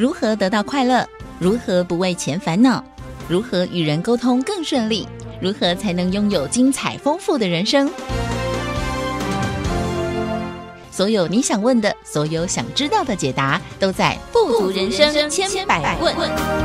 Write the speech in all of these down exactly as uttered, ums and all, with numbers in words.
如何得到快乐？如何不为钱烦恼？如何与人沟通更顺利？如何才能拥有精彩丰富的人生？所有你想问的，所有想知道的解答，都在富足人生千百问。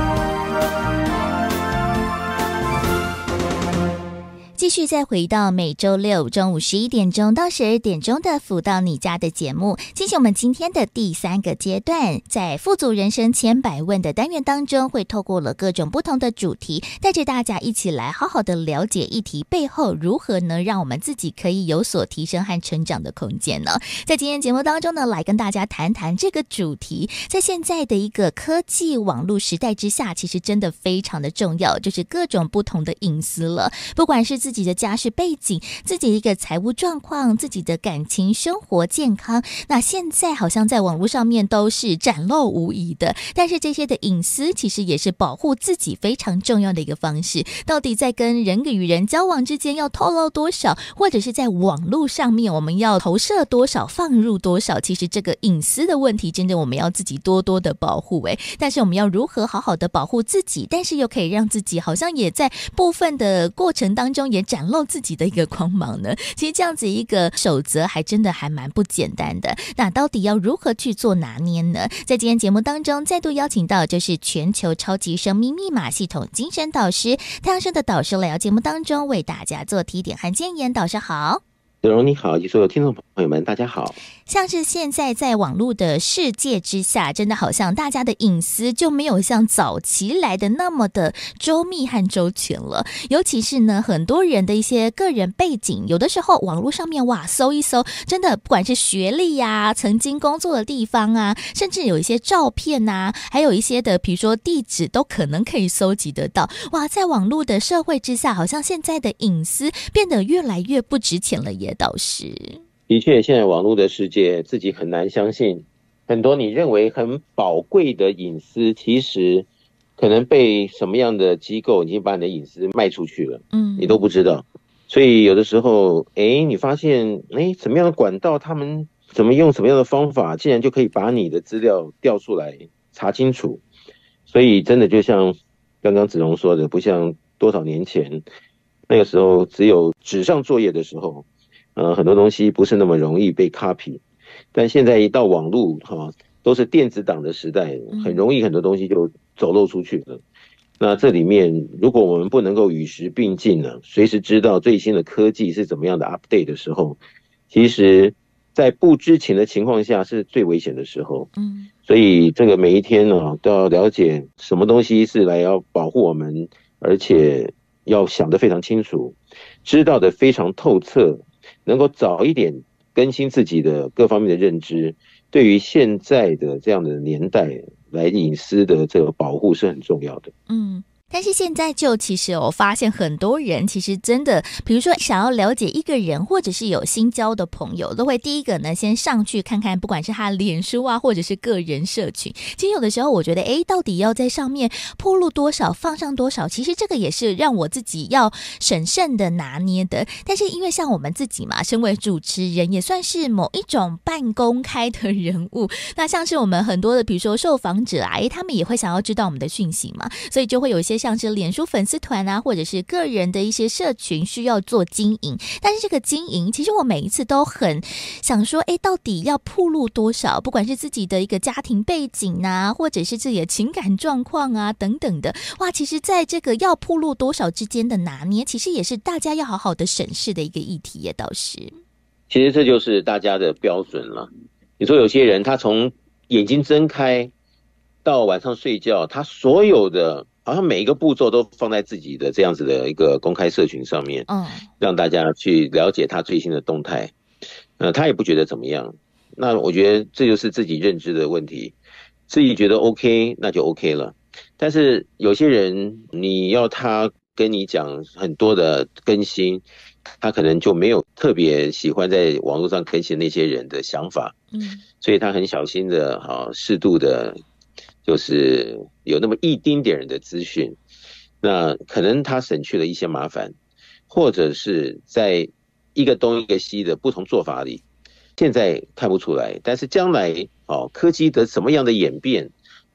继续再回到每周六中午十一点钟到十二点钟的辅导你家的节目，进行我们今天的第三个阶段。在富足人生千百问的单元当中，会透过了各种不同的主题，带着大家一起来好好的了解议题背后如何呢让我们自己可以有所提升和成长的空间呢。在今天节目当中呢，来跟大家谈谈这个主题，在现在的一个科技网络时代之下，其实真的非常的重要，就是各种不同的隐私了，不管是自己的家世背景，自己的一个财务状况，自己的感情生活健康，那现在好像在网络上面都是展露无遗的，但是这些的隐私其实也是保护自己非常重要的一个方式。到底在跟人与人交往之间要透露多少，或者是在网络上面我们要投射多少，放入多少，其实这个隐私的问题真的我们要自己多多的保护诶。但是我们要如何好好的保护自己，但是又可以让自己好像也在部分的过程当中也展露自己的一个光芒呢？其实这样子一个守则还真的还蛮不简单的。那到底要如何去做拿捏呢？在今天节目当中再度邀请到就是全球超级生命密码系统精神导师太阳升的导师来到节目当中为大家做提点和建言。导师好。 子荣你好，以及所有听众朋友们大家好。 像是现在在网络的世界之下，真的好像大家的隐私就没有像早期来的那么的周密和周全了。尤其是呢，很多人的一些个人背景，有的时候网络上面哇搜一搜，真的不管是学历啊，曾经工作的地方啊，甚至有一些照片啊，还有一些的比如说地址都可能可以搜集得到。哇，在网络的社会之下，好像现在的隐私变得越来越不值钱了耶。导师的确，现在网络的世界自己很难相信，很多你认为很宝贵的隐私，其实可能被什么样的机构已经把你的隐私卖出去了，嗯，你都不知道。所以有的时候，哎，你发现，哎，什么样的管道，他们怎么用什么样的方法，竟然就可以把你的资料调出来查清楚。所以真的就像刚刚子荣说的，不像多少年前那个时候只有纸上作业的时候。呃，很多东西不是那么容易被 copy， 但现在一到网络哈、哦，都是电子档的时代，很容易很多东西就走漏出去了。那这里面，如果我们不能够与时并进呢，随时知道最新的科技是怎么样的 update 的时候，其实在不知情的情况下是最危险的时候。嗯，所以这个每一天呢，都要了解什么东西是来要保护我们，而且要想得非常清楚，知道得非常透彻。能够早一点更新自己的各方面的认知，对于现在的这样的年代来隐私的这个保护是很重要的。 嗯。但是现在就其实我发现很多人其实真的比如说想要了解一个人或者是有新交的朋友，都会第一个呢先上去看看不管是他脸书啊或者是个人社群。其实有的时候我觉得诶到底要在上面暴露多少放上多少，其实这个也是让我自己要审慎的拿捏的。但是因为像我们自己嘛，身为主持人也算是某一种半公开的人物，那像是我们很多的比如说受访者啊，诶他们也会想要知道我们的讯息嘛，所以就会有一些像是脸书粉丝团啊，或者是个人的一些社群需要做经营。但是这个经营其实我每一次都很想说，诶到底要暴露多少，不管是自己的一个家庭背景啊，或者是自己的情感状况啊等等的。哇，其实在这个要暴露多少之间的拿捏，其实也是大家要好好的审视的一个议题耶。倒是其实这就是大家的标准了。你说有些人他从眼睛睁开到晚上睡觉，他所有的好像每一个步骤都放在自己的这样子的一个公开社群上面，嗯，让大家去了解他最新的动态。呃，他也不觉得怎么样。那我觉得这就是自己认知的问题，自己觉得 OK， 那就 OK 了。但是有些人，你要他跟你讲很多的更新，他可能就没有特别喜欢在网络上更新那些人的想法，嗯，所以他很小心的，哈，适度的。就是有那么一丁点人的资讯，那可能他省去了一些麻烦，或者是在一个东一个西的不同做法里，现在看不出来，但是将来哦，科技的什么样的演变，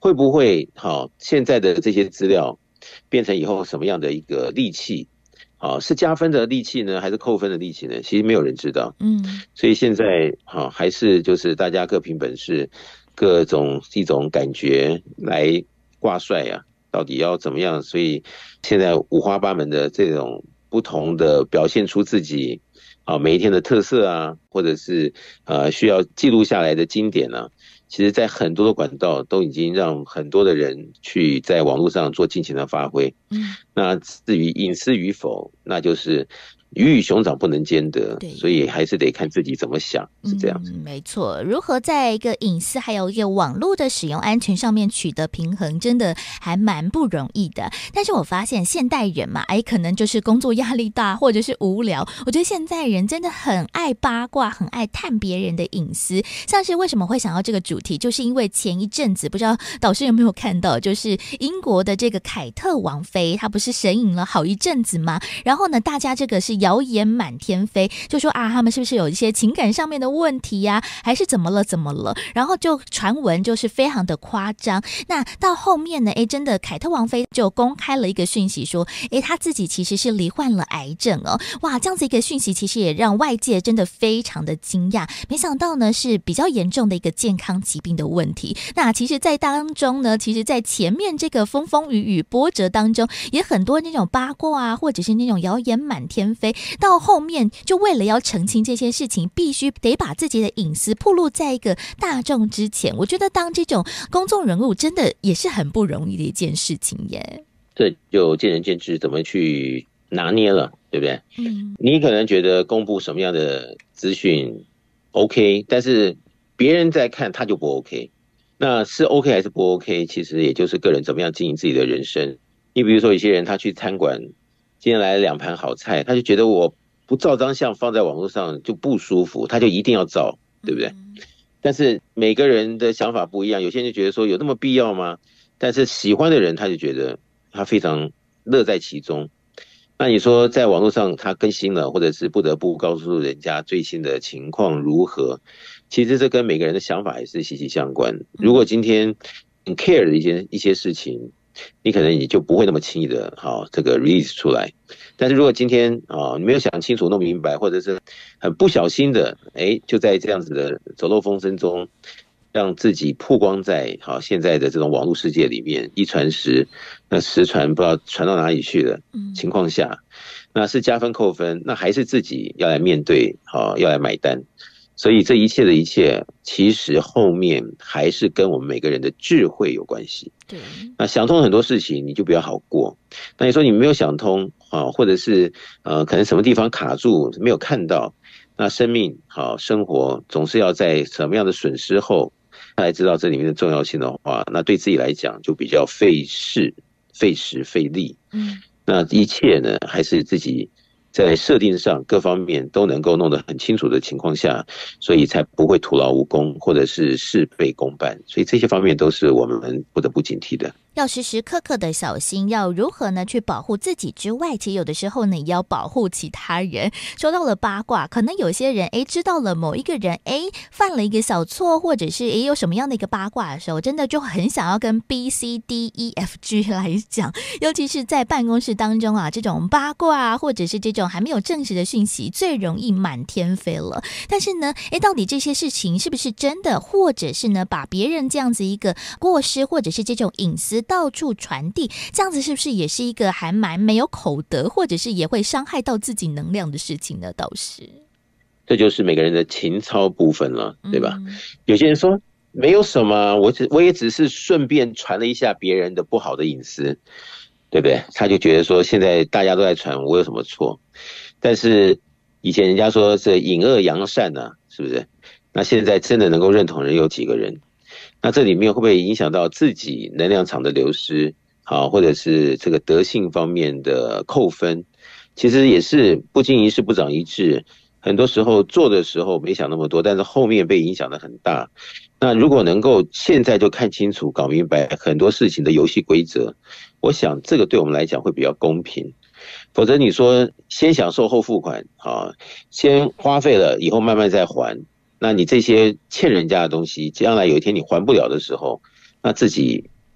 会不会好、哦、现在的这些资料变成以后什么样的一个利器？好、哦，是加分的利器呢，还是扣分的利器呢？其实没有人知道。 嗯， 所以现在好、哦、还是就是大家各凭本事，各种一种感觉来挂帅呀、啊，到底要怎么样？所以现在五花八门的这种不同的表现出自己啊每一天的特色啊，或者是呃需要记录下来的经典啊，其实在很多的管道都已经让很多的人去在网络上做尽情的发挥。 嗯， 那至于隐私与否，那就是鱼与熊掌不能兼得，所以还是得看自己怎么想，是这样子。 嗯，没错，如何在一个隐私还有一个网络的使用安全上面取得平衡，真的还蛮不容易的。但是我发现现代人嘛，哎，可能就是工作压力大，或者是无聊。我觉得现在人真的很爱八卦，很爱探别人的隐私。像是为什么会想到这个主题，就是因为前一阵子不知道导师有没有看到，就是英国的这个凯特王妃，她不是神隐了好一阵子吗？然后呢，大家这个是谣言满天飞，就说啊，他们是不是有一些情感上面的问题呀、啊，还是怎么了怎么了？然后就传闻就是非常的夸张。那到后面呢，哎，真的凯特王妃就公开了一个讯息说，哎，她自己其实是罹患了癌症哦。哇，这样子一个讯息其实也让外界真的非常的惊讶，没想到呢是比较严重的一个健康疾病的问题。那其实在当中呢，其实在前面这个风风雨雨波折当中，也很多那种八卦啊，或者是那种谣言满天飞，到后面就为了要澄清这些事情，必须得把自己的隐私暴露在一个大众之前。我觉得当这种公众人物真的也是很不容易的一件事情耶。 这就见仁见智怎么去拿捏了，对不对？嗯，你可能觉得公布什么样的资讯 OK， 但是别人在看他就不 OK。那是 OK 还是不 OK， 其实也就是个人怎么样经营自己的人生。你比如说有些人他去餐馆，今天来了两盘好菜，他就觉得我不照张相放在网络上就不舒服，他就一定要照，对不对？嗯，但是每个人的想法不一样，有些人就觉得说有那么必要吗？但是喜欢的人他就觉得他非常乐在其中。那你说在网络上他更新了，或者是不得不告诉人家最新的情况如何，其实这跟每个人的想法也是息息相关。如果今天很 care 的一些一些事情，你可能你就不会那么轻易的好这个 release 出来。但是如果今天啊你没有想清楚弄明白，或者是很不小心的哎就在这样子的走漏风声中让自己曝光在好现在的这种网络世界里面，一传十，那十传不知道传到哪里去的情况下，那是加分扣分，那还是自己要来面对，好要来买单。所以这一切的一切，其实后面还是跟我们每个人的智慧有关系。对，那想通很多事情，你就比较好过。那你说你没有想通啊，或者是呃，可能什么地方卡住没有看到，那生命好生活总是要在什么样的损失后，才知道这里面的重要性的话，那对自己来讲就比较费事、费时、费力。嗯，那一切呢，还是自己在设定上各方面都能够弄得很清楚的情况下，所以才不会徒劳无功，或者是事倍功半。所以这些方面都是我们不得不警惕的。 要时时刻刻的小心，要如何呢去保护自己之外，其实有的时候呢也要保护其他人。说到了八卦，可能有些人诶知道了某一个人诶犯了一个小错，或者是诶有什么样的一个八卦的时候，真的就很想要跟 B C D E F G 来讲，尤其是在办公室当中啊，这种八卦啊，或者是这种还没有证实的讯息最容易满天飞了。但是呢诶到底这些事情是不是真的，或者是呢把别人这样子一个过失，或者是这种隐私到处传递，这样子是不是也是一个还蛮没有口德，或者是也会伤害到自己能量的事情呢？倒是这就是每个人的情操部分了，对吧？嗯，有些人说没有什么，我只我也只是顺便传了一下别人的不好的隐私，对不对？他就觉得说现在大家都在传，我有什么错？但是以前人家说这隐恶扬善啊，是不是？那现在真的能够认同人有几个人？那这里面会不会影响到自己能量场的流失，好，或者是这个德性方面的扣分？其实也是不经一事不长一智，很多时候做的时候没想那么多，但是后面被影响的很大。那如果能够现在就看清楚搞明白很多事情的游戏规则，我想这个对我们来讲会比较公平。否则你说先享受后付款，啊，先花费了以后慢慢再还，那你这些欠人家的东西，将来有一天你还不了的时候，那自己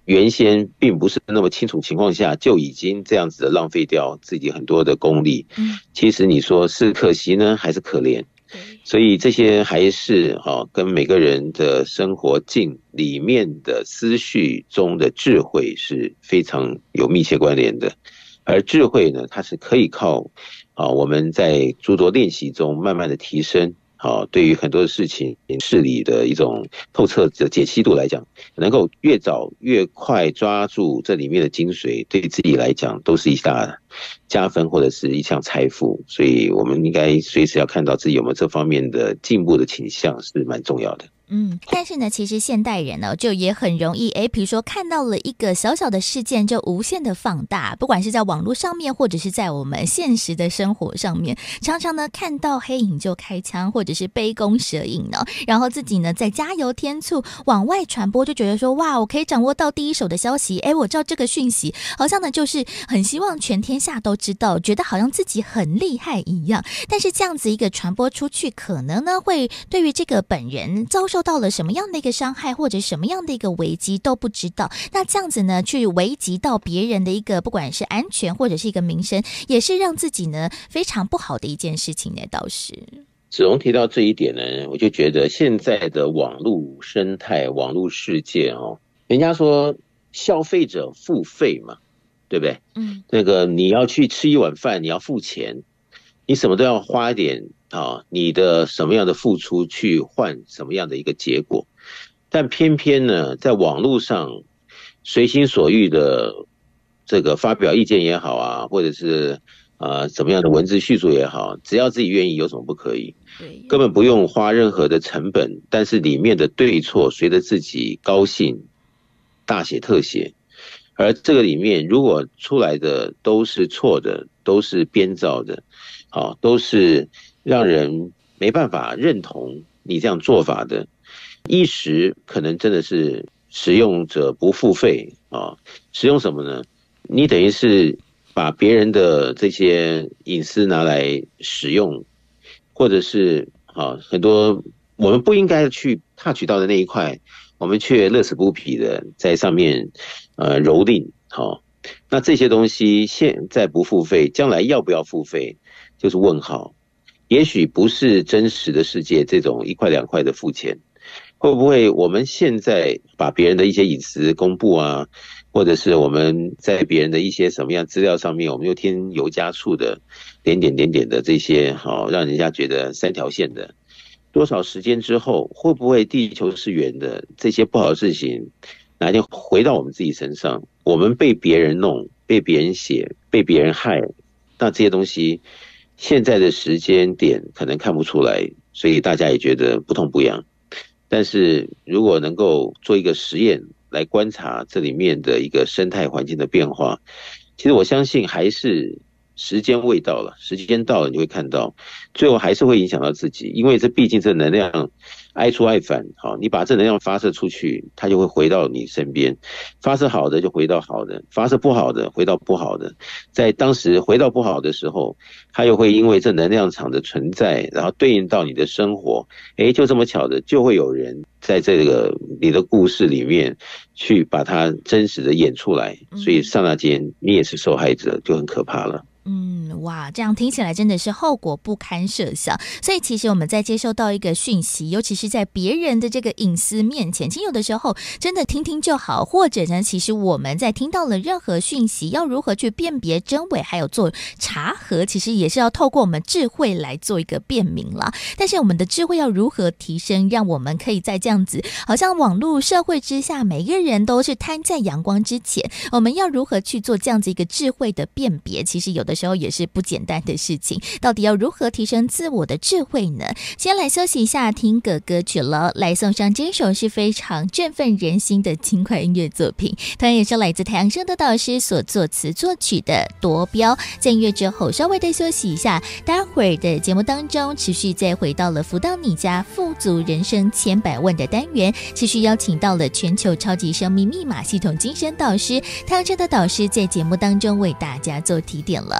原先并不是那么清楚情况下，就已经这样子的浪费掉自己很多的功力。嗯，其实你说是可惜呢，还是可怜？所以这些还是哈、哦、跟每个人的生活境里面的思绪中的智慧是非常有密切关联的。而智慧呢，它是可以靠啊我们在诸多练习中慢慢的提升。好，对于很多的事情事理的一种透彻的解析度来讲，能够越早越快抓住这里面的精髓，对自己来讲都是一大加分或者是一项财富。所以我们应该随时要看到自己有没有这方面的进步的倾向，是蛮重要的。 嗯，但是呢，其实现代人呢，就也很容易，诶，比如说看到了一个小小的事件，就无限的放大，不管是在网络上面，或者是在我们现实的生活上面，常常呢看到黑影就开枪，或者是杯弓蛇影呢，然后自己呢再加油添醋往外传播，就觉得说，哇，我可以掌握到第一手的消息，诶，我知道这个讯息，好像呢就是很希望全天下都知道，觉得好像自己很厉害一样。但是这样子一个传播出去，可能呢会对于这个本人遭受受到了什么样的一个伤害，或者什么样的一个危机都不知道，那这样子呢去危及到别人的一个不管是安全或者是一个名声，也是让自己呢非常不好的一件事情呢。倒是子荣提到这一点呢，我就觉得现在的网络生态网络世界哦，人家说消费者付费嘛，对不对？嗯，那个你要去吃一碗饭，你要付钱，你什么都要花一点啊，你的什么样的付出去换什么样的一个结果，但偏偏呢，在网络上随心所欲的这个发表意见也好啊，或者是呃怎么样的文字叙述也好，只要自己愿意，有什么不可以？根本不用花任何的成本，但是里面的对错随着自己高兴大写特写，而这个里面如果出来的都是错的，都是编造的，好，都是让人没办法认同你这样做法的，一时可能真的是使用者不付费啊，使用什么呢？你等于是把别人的这些隐私拿来使用，或者是啊很多我们不应该去touch到的那一块，我们却乐此不疲的在上面呃蹂躏，好，那这些东西现在不付费，将来要不要付费就是问号。也许不是真实的世界这种一块两块的付钱，会不会我们现在把别人的一些隐私公布啊，或者是我们在别人的一些什么样资料上面，我们又添油加醋的点点点点的这些好，让人家觉得三条线的，多少时间之后，会不会地球是圆的，这些不好的事情哪一天回到我们自己身上，我们被别人弄，被别人写，被别人害，那这些东西现在的时间点可能看不出来，所以大家也觉得不痛不痒。但是如果能够做一个实验来观察这里面的一个生态环境的变化，其实我相信还是时间未到了，时间到了你会看到，最后还是会影响到自己，因为这毕竟这能量爱出爱返，好，你把这能量发射出去，它就会回到你身边，发射好的就回到好的，发射不好的回到不好的，在当时回到不好的时候，它又会因为这能量场的存在，然后对应到你的生活，诶，就这么巧的，就会有人在这个你的故事里面去把它真实的演出来，所以刹那间你也是受害者，就很可怕了。 嗯，哇，这样听起来真的是后果不堪设想。所以其实我们在接受到一个讯息，尤其是在别人的这个隐私面前，其实有的时候真的听听就好，或者呢，其实我们在听到了任何讯息，要如何去辨别真伪，还有做查核，其实也是要透过我们智慧来做一个辨明啦。但是我们的智慧要如何提升，让我们可以在这样子好像网络社会之下，每个人都是摊在阳光之前，我们要如何去做这样子一个智慧的辨别，其实有的时候也是不简单的事情。到底要如何提升自我的智慧呢？先来休息一下，听个歌曲了，来送上这首是非常振奋人心的轻快音乐作品，同样也是来自太阳升的导师所作词作曲的《夺标》。在音乐之后稍微的休息一下，待会儿的节目当中持续再回到了辅导你家富足人生千百万的单元，持续邀请到了全球超级生命密码系统精神导师太阳升的导师，在节目当中为大家做提点了。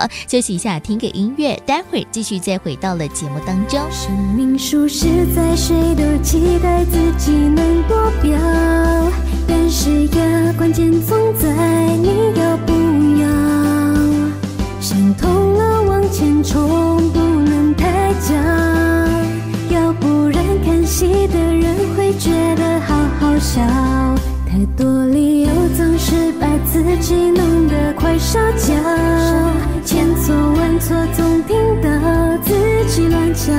了，休息一下，听个音乐，待会儿继续再回到了节目当中。 生命数十载，谁都期待自己能夺标，但是呀，关键总在你要不要。想通了往前冲，不能太假，要不然看戏的人会觉得好好笑。太多理由总是把自己弄得快烧焦，千错万错总听到自己乱讲。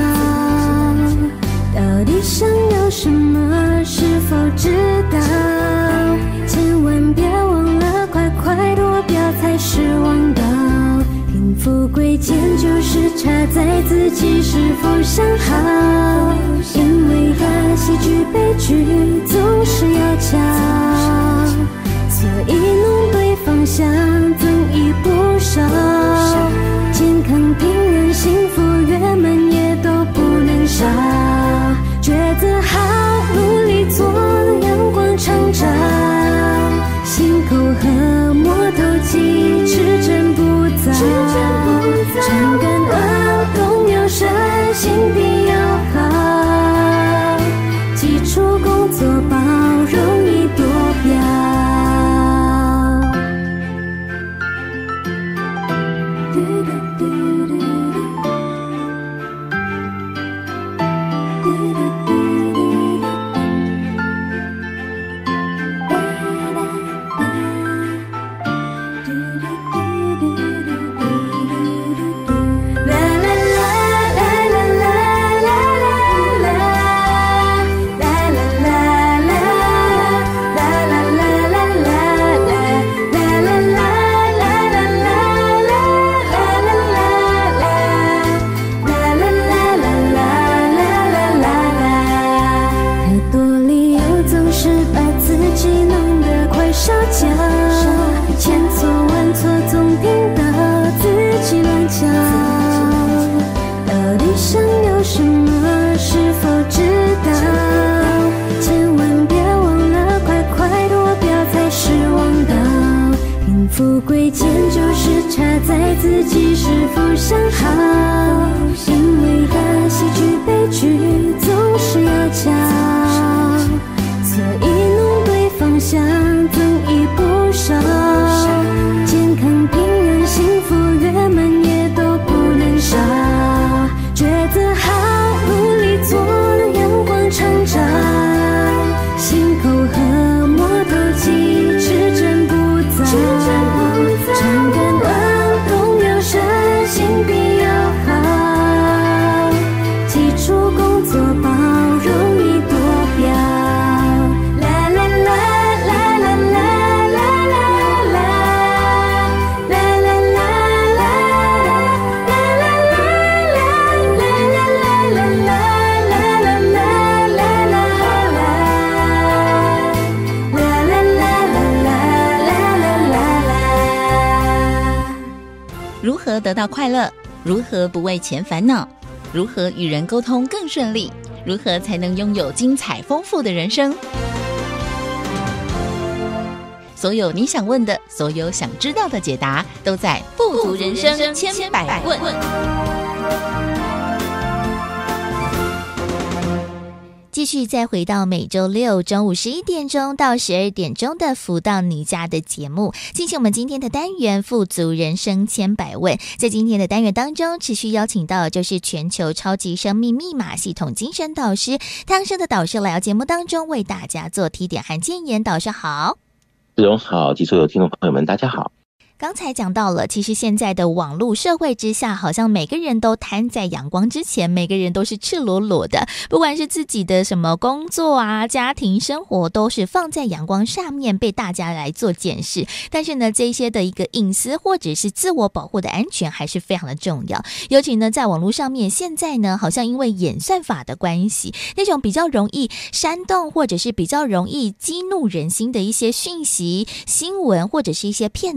到底想要什么，是否知道？千万别忘了，快快夺标才是王道。贫富贵贱就是差在自己是否想好，因为大戏剧悲剧总是要抢，所以弄对方向增益不少。健康平安幸福圆满也都不能少，抉择好努力做阳光成长，心口和摸头肌持真不杂，常感恩动有神，心地要好，基础工作包容易夺标。富贵贱就是差在自己是否想好，因为大戏剧悲剧总是要抢，所以弄对方向增益不少。健康平安幸福圆满也都不能少，抉择好努力做阳光成长，心口和摸头肌持真不杂，常感恩动有神，心地要好，基础工作包容易夺标。啦啦啦啦啦啦啦啦啦，啦啦啦啦啦啦啦啦啦啦啦如何得到快乐？如何不为钱烦恼？如何与人沟通更顺利？如何才能拥有精彩丰富的人生？所有你想问的，所有想知道的解答，都在富足人生千百问。 继续再回到每周六中午十一点钟到十二点钟的福到你家的节目，进行我们今天的单元富足人生千百问。在今天的单元当中，持续邀请到的就是全球超级生命密码系统精神导师汤生的导师来到节目当中为大家做提点和建言。导师好。 志荣好，及所有听众朋友们大家好。 刚才讲到了，其实现在的网络社会之下，好像每个人都摊在阳光之前，每个人都是赤裸裸的，不管是自己的什么工作啊、家庭生活，都是放在阳光上面被大家来做检视。但是呢，这些的一个隐私或者是自我保护的安全还是非常的重要。尤其呢，在网络上面，现在呢，好像因为演算法的关系，那种比较容易煽动或者是比较容易激怒人心的一些讯息、新闻或者是一些片段，比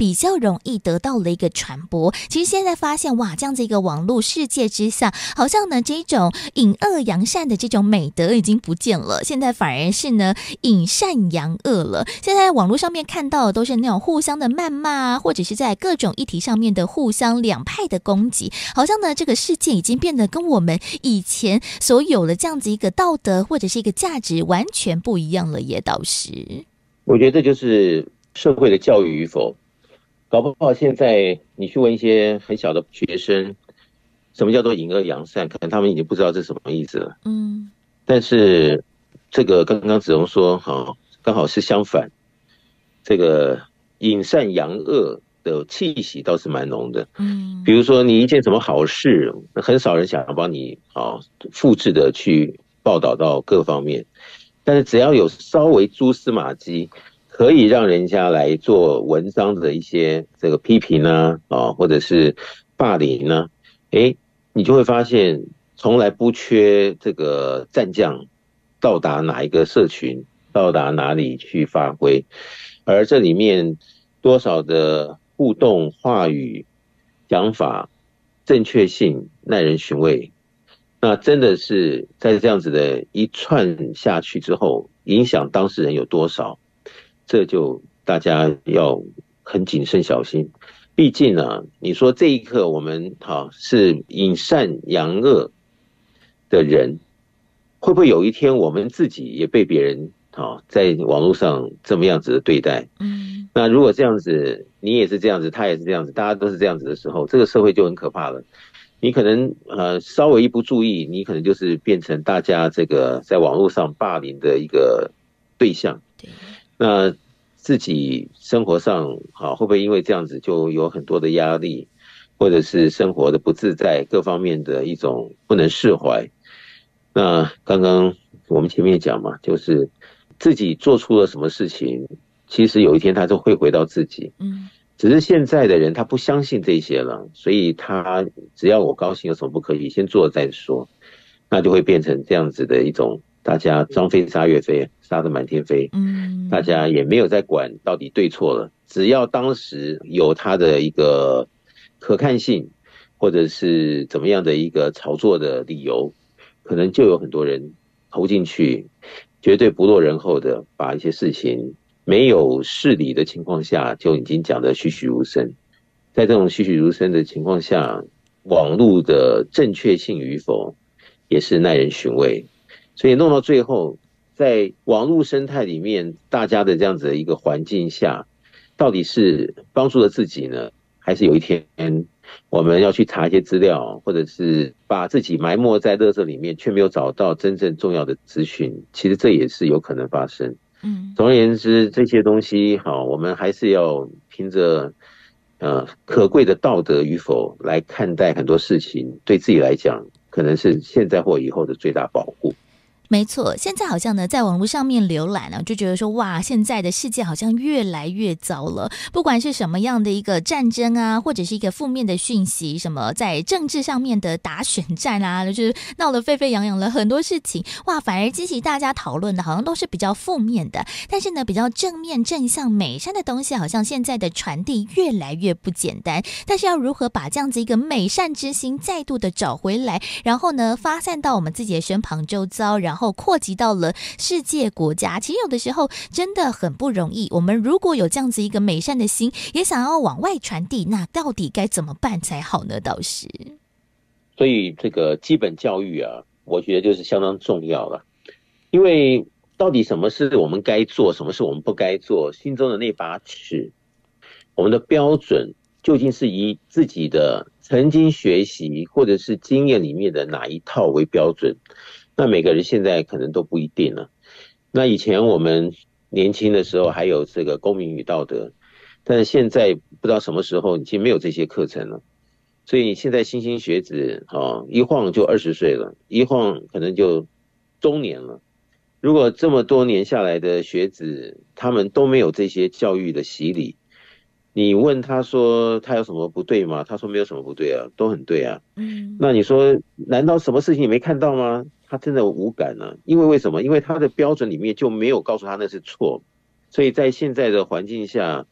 比较容易得到了一个传播。其实现在发现哇，这样子一个网络世界之下，好像呢这种隐恶扬善的这种美德已经不见了，现在反而是呢隐善扬恶了。现在网络上面看到的都是那种互相的谩骂啊，或者是在各种议题上面的互相两派的攻击，好像呢这个世界已经变得跟我们以前所有的这样子一个道德或者是一个价值完全不一样了耶。导师， 我觉得这就是社会的教育与否。搞不好现在你去问一些很小的学生，什么叫做隐恶扬善，可能他们已经不知道这是什么意思了。嗯，但是这个刚刚子荣说，哈，刚好是相反，这个隐善扬恶的气息倒是蛮浓的。嗯，比如说你一件什么好事，很少人想要帮你啊复制的去报道到各方面，但是只要有稍微蛛丝马迹，可以让人家来做文章的一些这个批评啊，啊或者是霸凌啊，诶，你就会发现从来不缺这个战将到达哪一个社群，到达哪里去发挥，而这里面多少的互动话语讲法正确性耐人寻味，那真的是在这样子的一串下去之后，影响当事人有多少，这就大家要很谨慎小心。毕竟呢，你说这一刻我们好是隐善扬恶的人，会不会有一天我们自己也被别人好在网络上这么样子的对待？嗯，那如果这样子，你也是这样子，他也是这样子，大家都是这样子的时候，这个社会就很可怕了。你可能呃稍微一不注意，你可能就是变成大家这个在网络上霸凌的一个对象。对，那自己生活上好会不会因为这样子就有很多的压力，或者是生活的不自在，各方面的一种不能释怀？那刚刚我们前面讲嘛，就是自己做出了什么事情，其实有一天他就会回到自己。嗯。只是现在的人他不相信这些了，所以他只要我高兴有什么不可以，先做再说，那就会变成这样子的一种大家张飞杀岳飞，杀得满天飞。嗯，大家也没有在管到底对错了，只要当时有他的一个可看性，或者是怎么样的一个炒作的理由，可能就有很多人投进去，绝对不落人后的把一些事情没有事理的情况下就已经讲得栩栩如生。在这种栩栩如生的情况下，网络的正确性与否也是耐人寻味。所以弄到最后，在网络生态里面，大家的这样子的一个环境下，到底是帮助了自己呢，还是有一天我们要去查一些资料，或者是把自己埋没在垃圾里面，却没有找到真正重要的资讯，其实这也是有可能发生。嗯，总而言之，这些东西好，我们还是要凭着呃可贵的道德与否来看待很多事情，对自己来讲，可能是现在或以后的最大保护。 没错，现在好像呢，在网络上面浏览呢、啊，就觉得说哇，现在的世界好像越来越糟了。不管是什么样的一个战争啊，或者是一个负面的讯息，什么在政治上面的打选战啊，就是闹得沸沸扬扬了很多事情，哇，反而激起大家讨论的，好像都是比较负面的。但是呢，比较正面、正向、美善的东西，好像现在的传递越来越不简单。但是要如何把这样子一个美善之心再度的找回来，然后呢，发散到我们自己的身旁周遭，然后然后扩及到了世界国家，其实有的时候真的很不容易。我们如果有这样子一个美善的心，也想要往外传递，那到底该怎么办才好呢？导师， 所以这个基本教育啊，我觉得就是相当重要了。因为到底什么是我们该做，什么是我们不该做，心中的那把尺，我们的标准究竟是以自己的曾经学习或者是经验里面的哪一套为标准？那每个人现在可能都不一定了。那以前我们年轻的时候还有这个公民与道德，但是现在不知道什么时候已经没有这些课程了。所以现在新兴学子哦，一晃就二十岁了，一晃可能就中年了。如果这么多年下来的学子，他们都没有这些教育的洗礼，你问他说他有什么不对吗？他说没有什么不对啊，都很对啊。嗯，那你说难道什么事情你没看到吗？他真的无感呢、啊，因为为什么？因为他的标准里面就没有告诉他那是错。所以在现在的环境下，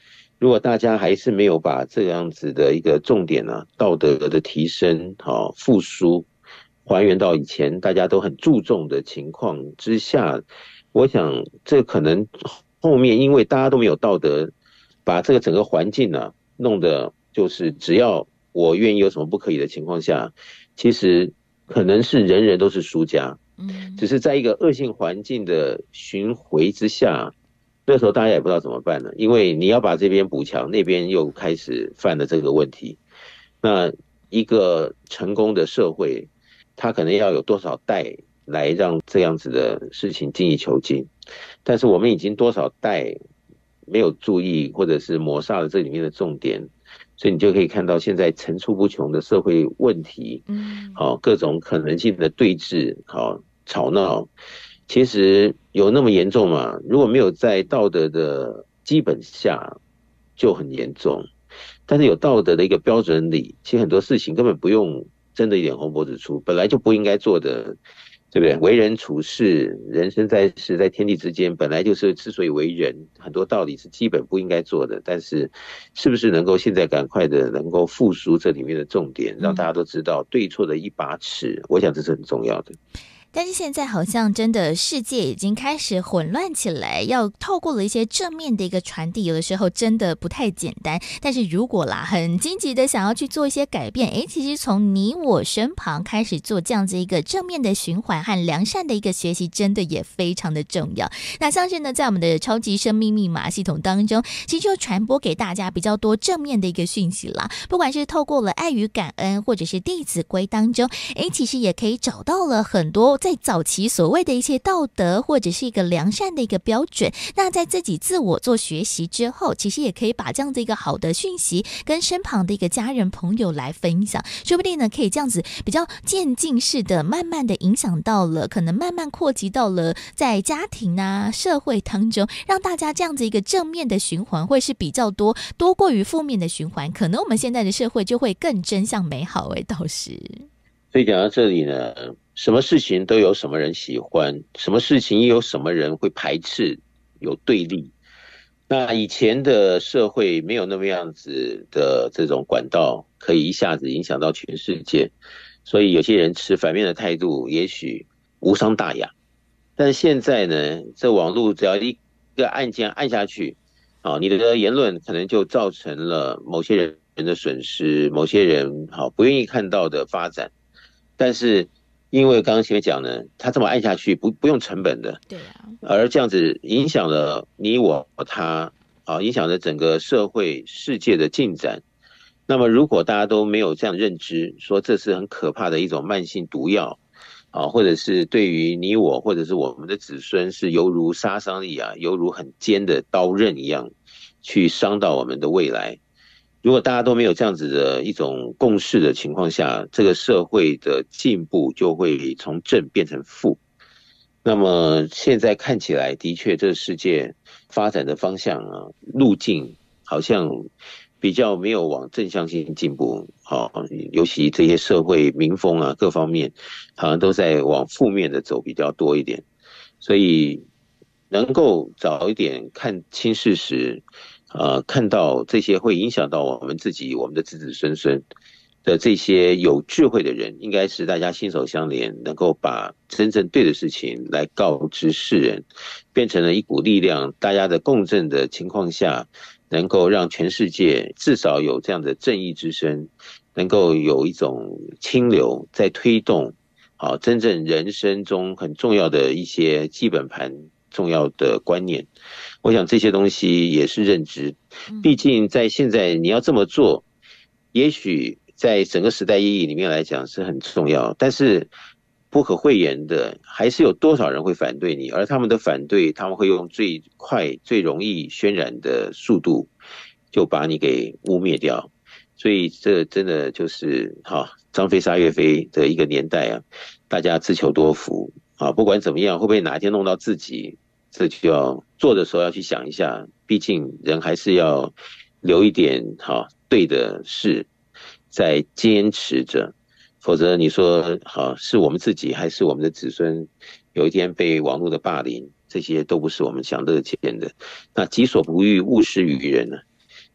如果大家还是没有把这样子的一个重点呢、啊，道德的提升、好、哦、复苏，还原到以前大家都很注重的情况之下，我想这可能后面因为大家都没有道德，把这个整个环境呢、啊、弄得就是只要我愿意有什么不可以的情况下，其实可能是人人都是输家。嗯，只是在一个恶性环境的巡回之下。那时候大家也不知道怎么办了，因为你要把这边补强，那边又开始犯了这个问题。那一个成功的社会，它可能要有多少代来让这样子的事情精益求精？但是我们已经多少代没有注意，或者是抹杀了这里面的重点，所以你就可以看到现在层出不穷的社会问题，嗯，好，各种可能性的对峙，好，吵闹。其实有那么严重吗？如果没有在道德的基本下就很严重，但是有道德的一个标准里，其实很多事情根本不用真的脸红脖子粗，本来就不应该做的，对不对？为人处事，人生在世，在天地之间，本来就是之所以为人，很多道理是基本不应该做的，但是是不是能够现在赶快的能够复苏这里面的重点，让大家都知道对错的一把尺，我想这是很重要的。 但是现在好像真的世界已经开始混乱起来，要透过了一些正面的一个传递，有的时候真的不太简单。但是如果啦很积极的想要去做一些改变，诶，其实从你我身旁开始做这样子一个正面的循环和良善的一个学习，真的也非常的重要。那像是呢在我们的超级生命密码系统当中，其实就传播给大家比较多正面的一个讯息啦，不管是透过了爱与感恩或者是弟子规当中，诶，其实也可以找到了很多在早期所谓的一些道德或者是一个良善的一个标准，那在自己自我做学习之后，其实也可以把这样的一个好的讯息跟身旁的一个家人朋友来分享，说不定呢可以这样子比较渐进式的慢慢的影响到了，可能慢慢扩及到了在家庭啊社会当中，让大家这样子一个正面的循环会是比较多多过于负面的循环，可能我们现在的社会就会更真向美好。诶，倒是所以讲到这里呢，什么事情都有什么人喜欢，什么事情也有什么人会排斥，有对立。那以前的社会没有那么样子的这种管道可以一下子影响到全世界，所以有些人持反面的态度也许无伤大雅。但是现在呢，这网络只要一个按键按下去，啊，你的言论可能就造成了某些人的损失，某些人好不愿意看到的发展。但是因为刚刚前面讲呢，他这么按下去不不用成本的， 对啊， 而这样子影响了你我他，啊，影响了整个社会世界的进展。那么如果大家都没有这样认知，说这是很可怕的一种慢性毒药，啊，或者是对于你我或者是我们的子孙是犹如杀伤力啊，犹如很尖的刀刃一样，去伤到我们的未来。如果大家都没有这样子的一种共识的情况下，这个社会的进步就会从正变成负。那么现在看起来的确这个世界发展的方向啊路径好像比较没有往正向性进步，好，尤其这些社会民风啊各方面好像都在往负面的走比较多一点。所以能够早一点看清事实，呃，看到这些会影响到我们自己、我们的子子孙孙的这些有智慧的人，应该是大家心手相连，能够把真正对的事情来告知世人，变成了一股力量，大家的共振的情况下，能够让全世界至少有这样的正义之声，能够有一种清流在推动，好，真正人生中很重要的一些基本盘、重要的观念。我想这些东西也是认知，毕竟在现在你要这么做，也许在整个时代意义里面来讲是很重要，但是不可讳言的还是有多少人会反对你，而他们的反对他们会用最快最容易渲染的速度就把你给污蔑掉。所以这真的就是好张飞杀岳飞的一个年代啊，大家自求多福啊，不管怎么样会不会哪天弄到自己，这就要做的时候要去想一下，毕竟人还是要留一点好对的事在坚持着，否则你说好是我们自己还是我们的子孙有一天被网络的霸凌，这些都不是我们想乐见的。那己所不欲勿施于人呢、啊？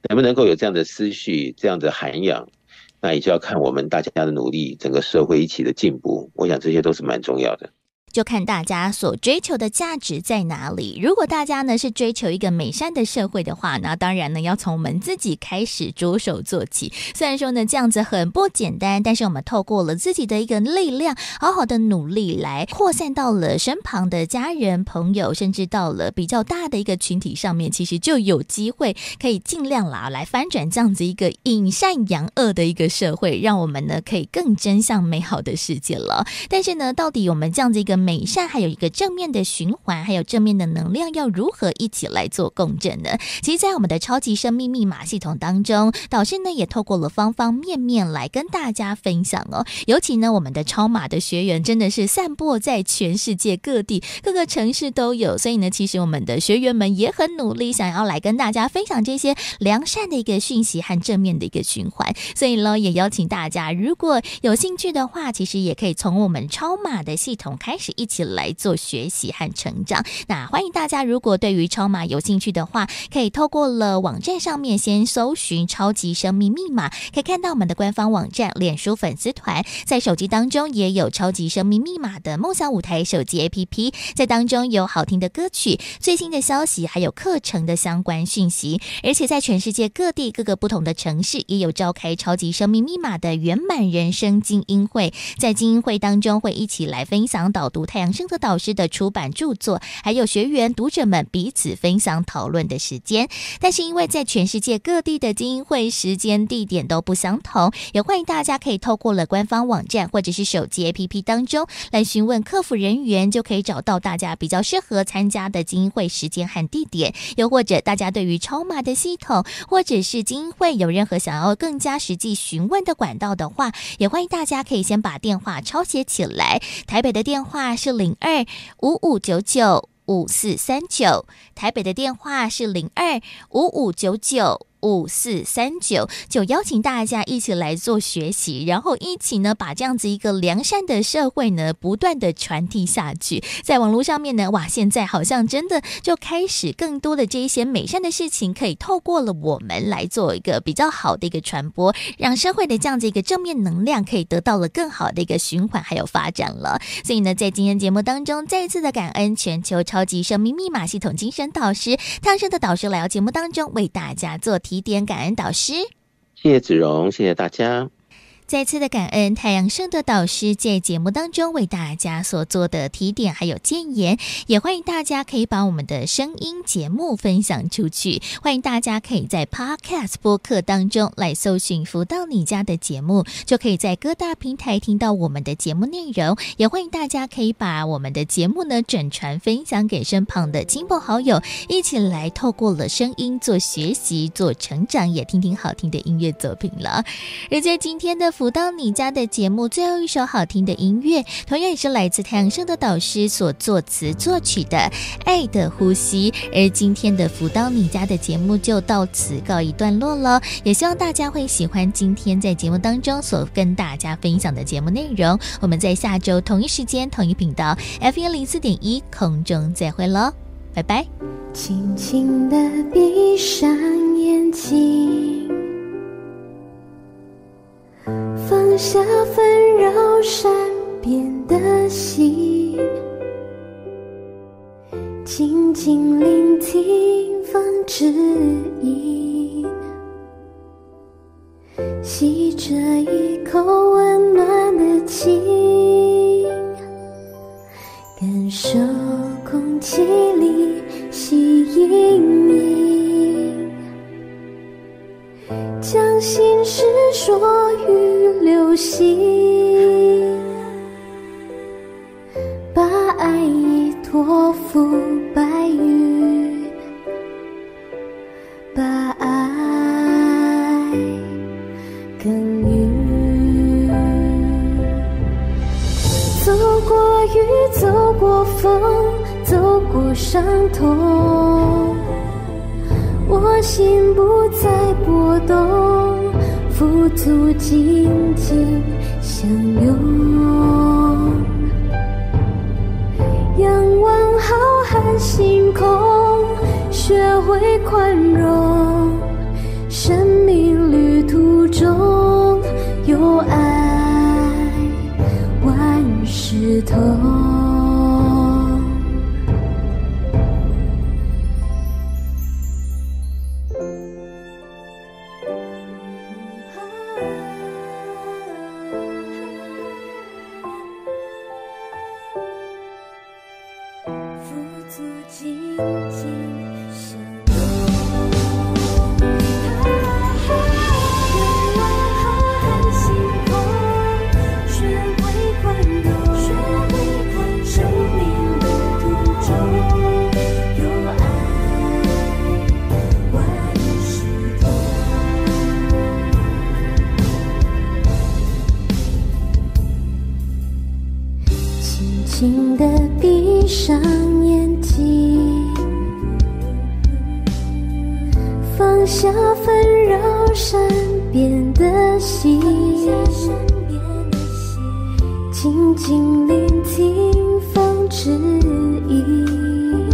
能不能够有这样的思绪，这样的涵养，那也就要看我们大家的努力，整个社会一起的进步，我想这些都是蛮重要的。 就看大家所追求的价值在哪里。如果大家呢是追求一个美善的社会的话，那当然呢要从我们自己开始着手做起。虽然说呢这样子很不简单，但是我们透过了自己的一个力量，好好的努力来扩散到了身旁的家人朋友，甚至到了比较大的一个群体上面，其实就有机会可以尽量啦来翻转这样子一个隐善扬恶的一个社会，让我们呢可以更真向美好的世界了。但是呢到底我们这样子一个美善还有一个正面的循环，还有正面的能量要如何一起来做共振呢？其实在我们的超级生命密码系统当中，导师呢也透过了方方面面来跟大家分享哦。尤其呢我们的超码的学员真的是散播在全世界各地，各个城市都有，所以呢其实我们的学员们也很努力，想要来跟大家分享这些良善的一个讯息和正面的一个循环。所以呢也邀请大家，如果有兴趣的话，其实也可以从我们超码的系统开始一起来做学习和成长。那欢迎大家，如果对于超码有兴趣的话，可以透过了网站上面先搜寻超级生命密码，可以看到我们的官方网站、脸书粉丝团，在手机当中也有超级生命密码的梦想舞台手机 A P P， 在当中有好听的歌曲、最新的消息，还有课程的相关讯息。而且在全世界各地各个不同的城市也有召开超级生命密码的圆满人生精英会，在精英会当中会一起来分享导读太阳圣德导师的出版著作，还有学员读者们彼此分享讨论的时间。但是因为在全世界各地的精英会时间地点都不相同，也欢迎大家可以透过了官方网站或者是手机 A P P 当中来询问客服人员，就可以找到大家比较适合参加的精英会时间和地点。又或者大家对于超码的系统或者是精英会有任何想要更加实际询问的管道的话，也欢迎大家可以先把电话抄写起来。台北的电话是零二五五九九五四三九，台北的电话是零二五五九九五四三九，就邀请大家一起来做学习，然后一起呢把这样子一个良善的社会呢不断的传递下去。在网络上面呢，哇，现在好像真的就开始更多的这一些美善的事情可以透过了我们来做一个比较好的一个传播，让社会的这样子一个正面能量可以得到了更好的一个循环还有发展了。所以呢在今天节目当中再一次的感恩全球超级生命密码系统精神导师太阳圣德导师来到节目当中为大家做提点，感恩导师。 谢谢子荣，谢谢大家。 再次的感恩太阳圣德导师在节目当中为大家所做的提点还有建言，也欢迎大家可以把我们的声音节目分享出去。欢迎大家可以在 Podcast 播客当中来搜寻福到你家的节目，就可以在各大平台听到我们的节目内容。也欢迎大家可以把我们的节目呢转传分享给身旁的亲朋好友，一起来透过了声音做学习做成长，也听听好听的音乐作品了。而在今天的福到你家的节目最后一首好听的音乐，同样也是来自太阳圣德导师所作词作曲的《爱的呼吸》。而今天的福到你家的节目就到此告一段落了，也希望大家会喜欢今天在节目当中所跟大家分享的节目内容。我们在下周同一时间同一频道 F 一零四点一 空中再会咯，拜拜。 轻轻地闭上眼睛，放下纷扰善变的心，静静聆听风指引，吸着一口温暖的情，感受空气里吸引你，将心事说与流星，把爱意托付白云，把爱耕耘。走过雨，走过风，走过伤痛，我心不再波动，富足紧紧相拥，仰望浩瀚星空，学会宽容， 下纷扰山边的溪，静静聆听风之音，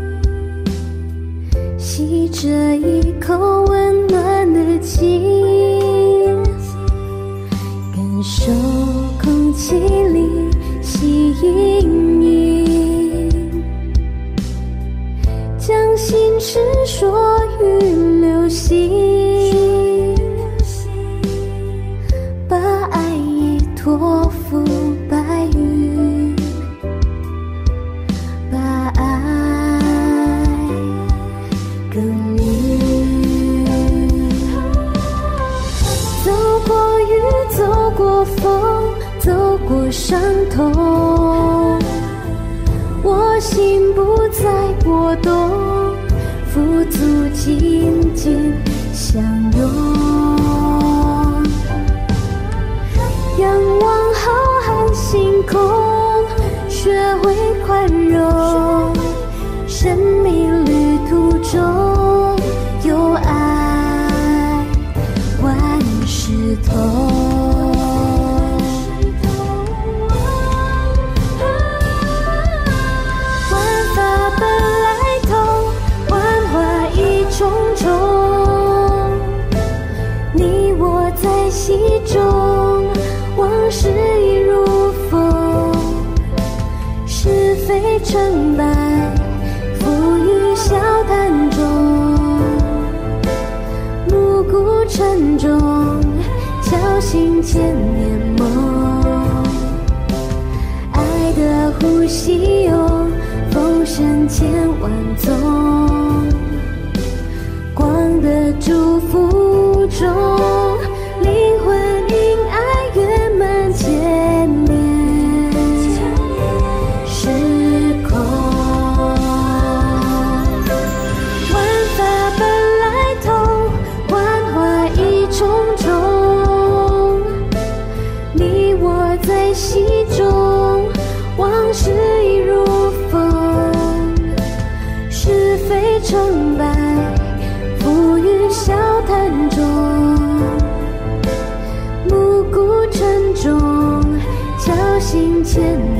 吸着一口温暖的气，感受空气里细氤氲，将心事说与流星，把爱意托付白云，把爱耕耘。走过雨，走过风，走过伤痛，我心不再波动，富足紧紧相拥，仰望浩瀚星空，学会宽容，生命旅途中有爱万事通。戏中往事已如风，是非成败付于笑谈中，暮鼓晨钟敲醒千年梦，爱的呼吸有风声千万种，光的祝福中灵魂因爱圆满见面，时空万法本来同，幻化一重重，你我在戏中，往事已如风，是非成败付于笑谈中，沉重敲醒千